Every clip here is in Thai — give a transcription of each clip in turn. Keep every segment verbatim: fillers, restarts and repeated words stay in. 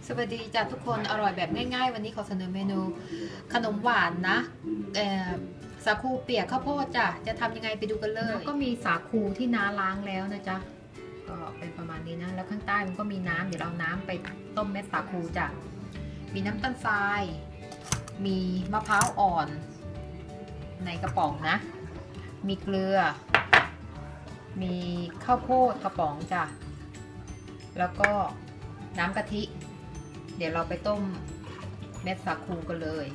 สวัสดีจ้ะทุกคนอร่อยแบบง่ายๆวันนี้ขอเสนอเมนูขนมหวานนะสาคูเปียกข้าวโพดจ้ะจะทำยังไงไปดูกันเลยแล้วก็มีสาคูที่น้าล้างแล้วนะจ๊ะก็เป็นประมาณนี้นะแล้วข้างใต้มันก็มีน้ำเดี๋ยวเราน้ำไปต้มเม็ดสาคูจ้ะมีน้ำตาลทรายมีมะพร้าวอ่อนในกระป๋องนะมีเกลือมีข้าวโพดกระป๋องจ้ะแล้วก็น้ำกะทิเดี๋ยวเราไปต้มเม็ดสาคูกันเลย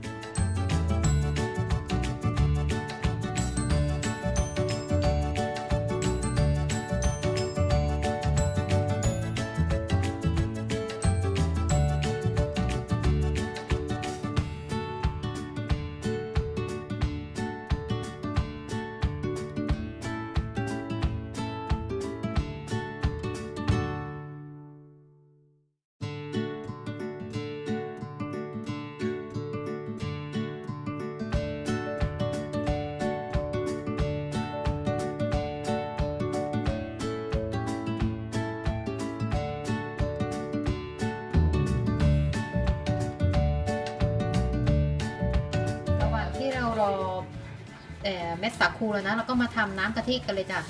รอเม็ดสาคูแล้วนะเราก็มาทำน้ำกะทิกันเลยจ้ะ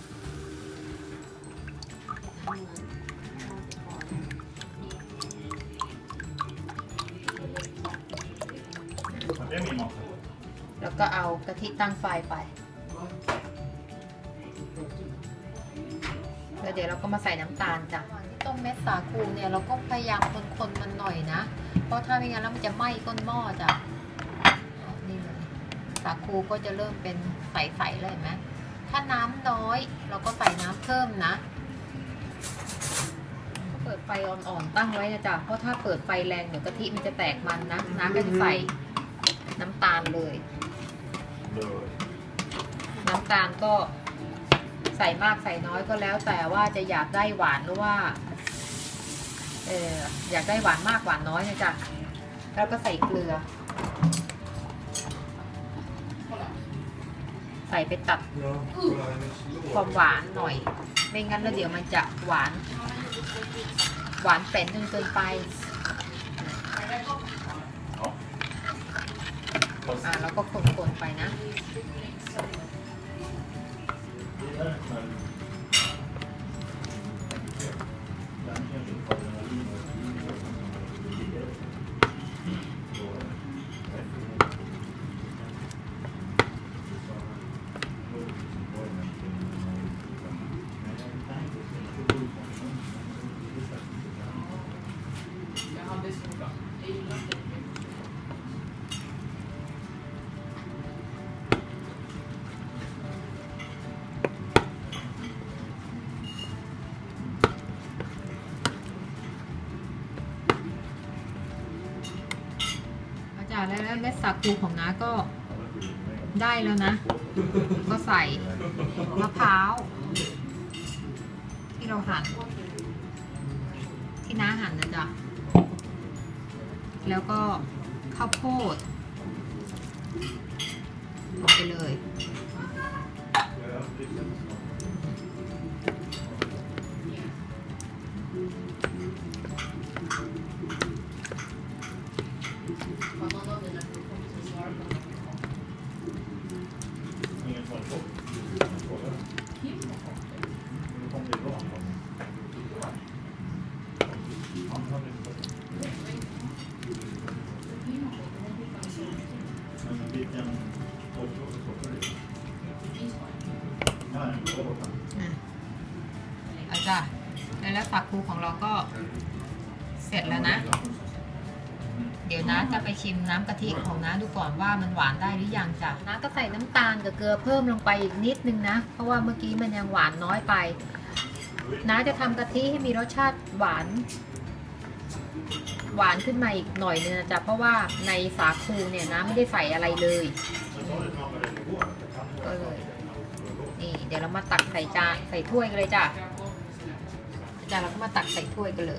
แล้วก็เอากะทิตั้งไฟไปแล้วเดี๋ยวเราก็มาใส่น้ำตาลจ้ะต้มเม็ดสาคูเนี่ยเราก็พยายามคนๆมันหน่อยนะเพราะถ้าไม่งั้นแล้วมันจะไหม้ก้นหม้อจ้ะสาคูก็จะเริ่มเป็นใสๆเลยเห็นไหมถ้าน้ำน้อยเราก็ใส่น้ำเพิ่มนะเปิดไฟอ่อนๆตั้งไว้นะจ๊ะเพราะถ้าเปิดไฟแรงเดี๋ยวกะทิมันจะแตกมันนะน้ำก็จะใส่น้ำตาลเลยน้ำตาลก็ใส่มากใส่น้อยก็แล้วแต่ว่าจะอยากได้หวานหรือว่าเอออยากได้หวานมากหวานน้อยนะจ๊ะแล้วก็ใส่เกลือใส่ไปตัดความหวานหน่อยไม่งั้นแล้วเดี๋ยวมันจะหวานหวานแป้นจนเกินไปอ่าแล้วก็คนๆไปนะแล้วเม็ดสาคูของน้าก็ได้แล้วนะก็ใส่มะพร้าวที่เราหั่นที่น้าหั่นนะจ๊ะแล้วก็ข้าวโพดลงไปเลยอาจ้ะแล้วสาคูของเราก็เสร็จแล้วนะเดี๋ยวน้าจะไปชิมน้ำกะทิของน้าดูก่อนว่ามันหวานได้หรือยังจ้ะน้าก็ใส่น้ำตาลกับเกลือเพิ่มลงไปอีกนิดนึงนะเพราะว่าเมื่อกี้มันยังหวานน้อยไปน้าจะทำกะทิให้มีรสชาติหวานหวานขึ้นมาอีกหน่อยนึงนะจ๊ะเพราะว่าในสาคูเนี่ยน้าไม่ได้ใส่อะไรเลยก็เลยนี่เดี๋ยวเรามาตักใส่จานใส่ถ้วยกันเลยจ้ะจ้ะเราก็มาตักใส่ถ้วยกันเลย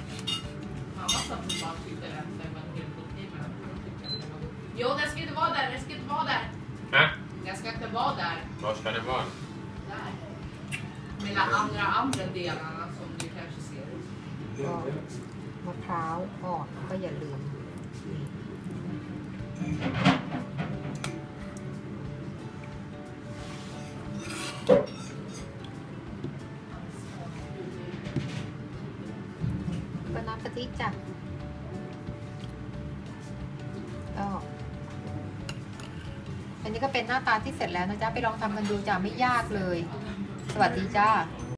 Jo, den ska inte vara där, den ska inte vara där. Hä? Den ska inte vara där. Var ska den vara? Där. Mellan andra andra delarna som du kanske ser. มะพร้าวอ่อนก็อย่าลืมก็น้ำกะทิจ้ะก็อันนี้ก็เป็นหน้าตาที่เสร็จแล้วนะจ๊ะไปลองทำกันดูจ้ะไม่ยากเลยสวัสดีจ้า